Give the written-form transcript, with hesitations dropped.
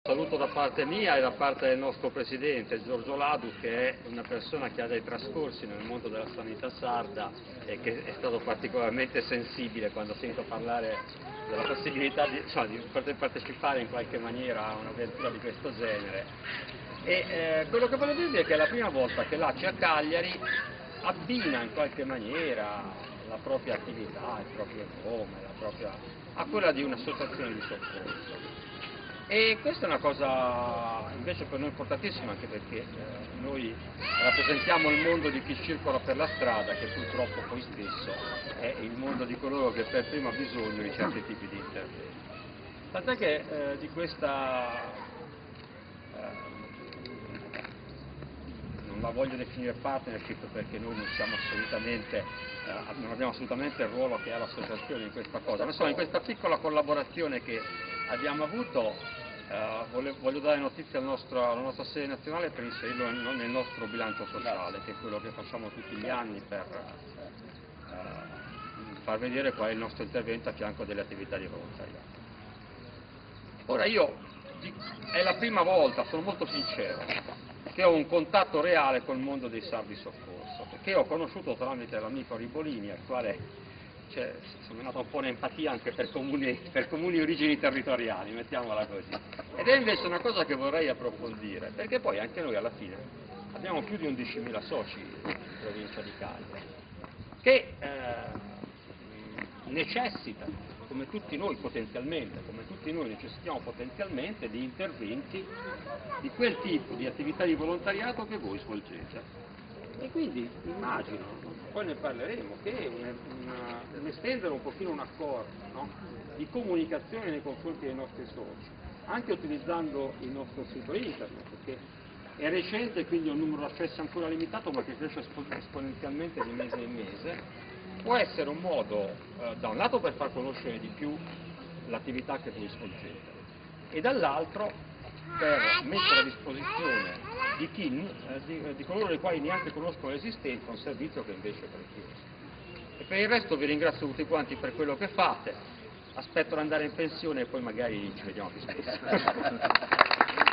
Saluto da parte mia e da parte del nostro Presidente Giorgio Ladu, che è una persona che ha dei trascorsi nel mondo della sanità sarda e che è stato particolarmente sensibile quando sento parlare della possibilità di poter partecipare in qualche maniera a un'avventura di questo genere. Quello che voglio dirvi è che è la prima volta che l'ACI a Cagliari abbina in qualche maniera la propria attività, il proprio nome, a quella di un'associazione di soccorso. E questa è una cosa invece per noi importantissima, anche perché noi rappresentiamo il mondo di chi circola per la strada, che purtroppo poi spesso è il mondo di coloro che per primo ha bisogno di certi tipi di interventi. Tant'è che di questa, non la voglio definire partnership perché noi non abbiamo assolutamente il ruolo che ha l'associazione in questa cosa, ma insomma in questa piccola collaborazione che abbiamo avuto voglio dare notizia alla nostra sede nazionale per inserirlo nel nostro bilancio sociale, che è quello che facciamo tutti gli anni per far vedere qual è il nostro intervento a fianco delle attività di volontariato. Ora è la prima volta, sono molto sincero, che ho un contatto reale col mondo dei sardi soccorso, perché ho conosciuto tramite l'amico Ribolini, al quale sono nata un po' un'empatia anche per comuni origini territoriali, mettiamola così. Ed è invece una cosa che vorrei approfondire, perché poi anche noi alla fine abbiamo più di 11.000 soci in provincia di Cagliari, che necessitano, come tutti noi necessitiamo potenzialmente di interventi di quel tipo di attività di volontariato che voi svolgete. E quindi immagino, poi ne parleremo, che estendere un pochino un accordo, no? Di comunicazione nei confronti dei nostri soci, anche utilizzando il nostro sito internet, che è recente, quindi ha un numero di accessi ancora limitato, ma che cresce esponenzialmente di mese in mese, può essere un modo, da un lato per far conoscere di più l'attività che voi svolgete, e dall'altro per mettere a disposizione di coloro i quali neanche conoscono l'esistenza un servizio che invece è prezioso. E per il resto vi ringrazio tutti quanti per quello che fate, aspetto di andare in pensione e poi magari ci vediamo più spesso.